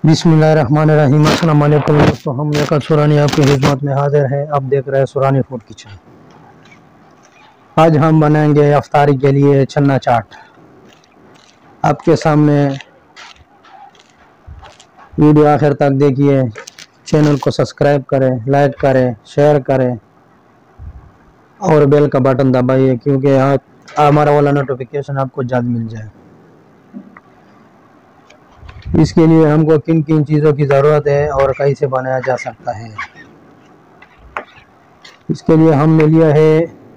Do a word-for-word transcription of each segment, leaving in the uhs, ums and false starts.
बिस्मिल्लाहिर्रहमानिर्रहीम। अस्सलाम वालेकुम दोस्तों, हम लेकर सुरानी आपकी खिदमत में हाजिर है। आप देख रहे हैं सुरानी फूड किचन। आज हम बनाएंगे अफ्तारी के लिए चना चाट। आपके सामने वीडियो आखिर तक देखिए। चैनल को सब्सक्राइब करें, लाइक करें, शेयर करें और बेल का बटन दबाइए, क्योंकि हमारा वाला नोटिफिकेशन आपको जल्द मिल जाए। इसके लिए हमको किन किन चीज़ों की ज़रूरत है और कैसे बनाया जा सकता है, इसके लिए हमने लिया है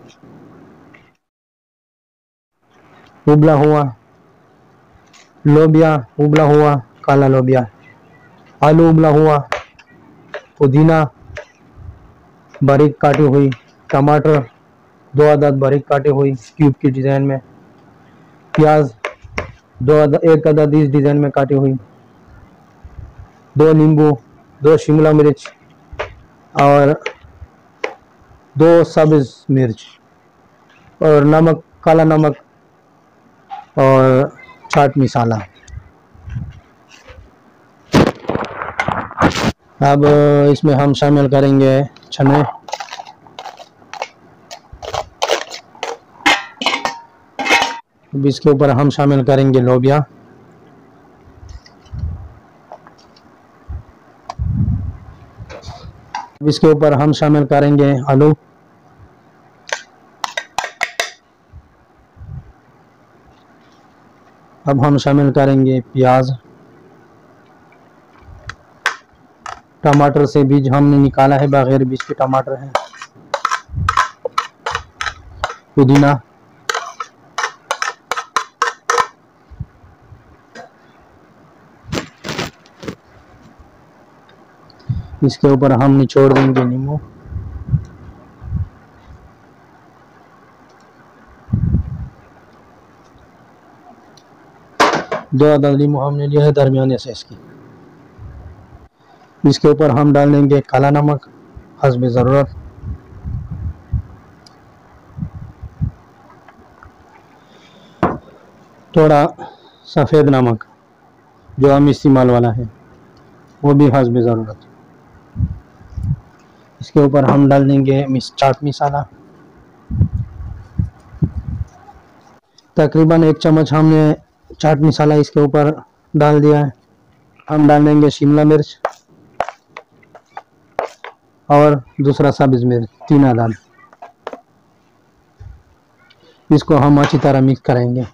उबला हुआ लोबिया, उबला हुआ काला लोबिया, आलू उबला हुआ, पुदीना बारीक काटी हुई, टमाटर दो अदद बारीक काटे हुई क्यूब की डिज़ाइन में, प्याज दो अदद एक अदद इस डिज़ाइन में काटी हुई, दो नींबू, दो शिमला मिर्च और दो सब्ज़ मिर्च और नमक, काला नमक और चाट मसाला। अब इसमें हम शामिल करेंगे चने, अब इसके ऊपर हम शामिल करेंगे लोबिया, इसके ऊपर हम शामिल करेंगे आलू, अब हम शामिल करेंगे प्याज, टमाटर से बीज हमने निकाला है, बगैर बीज के टमाटर है, पुदीना, इसके ऊपर हम निचोड़ देंगे नींबू, दो अदद नींबू हमने लिया है दरमियाने से इसकी। इसके ऊपर हम डाल देंगे काला नमक हस्ब ज़रूरत, थोड़ा सफ़ेद नमक जो हम इस्तेमाल वाला है वो भी हस्ब ज़रूरत। इसके ऊपर हम डाल देंगे मिस चाट मसाला, तकरीबन एक चम्मच हमने चाट मसाला इसके ऊपर डाल दिया है। हम डाल देंगे शिमला मिर्च और दूसरा सब्ज़ मिर्च तीन अदद। इसको हम अच्छी तरह मिक्स करेंगे।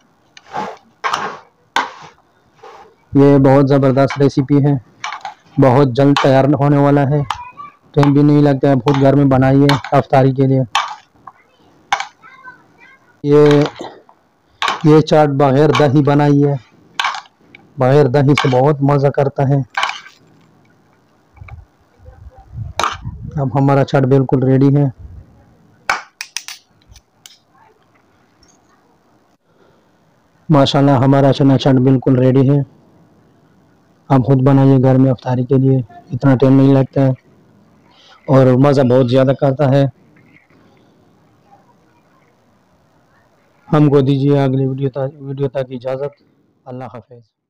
ये बहुत ज़बरदस्त रेसिपी है, बहुत जल्द तैयार होने वाला है, टाइम भी नहीं लगता है, बहुत घर में बनाइए अफ्तारी के लिए। ये ये चाट बगैर दही बनाइए, बगैर दही से बहुत मज़ा करता है। अब हमारा चाट बिल्कुल रेडी है। माशाल्लाह हमारा चना चाट बिल्कुल रेडी है। आप खुद बनाइए घर में अफ्तारी के लिए, इतना टाइम नहीं लगता है और मज़ा बहुत ज़्यादा करता है। हमको दीजिए अगली वीडियो तक वीडियो तक इजाज़त। अल्लाह हाफ़िज़।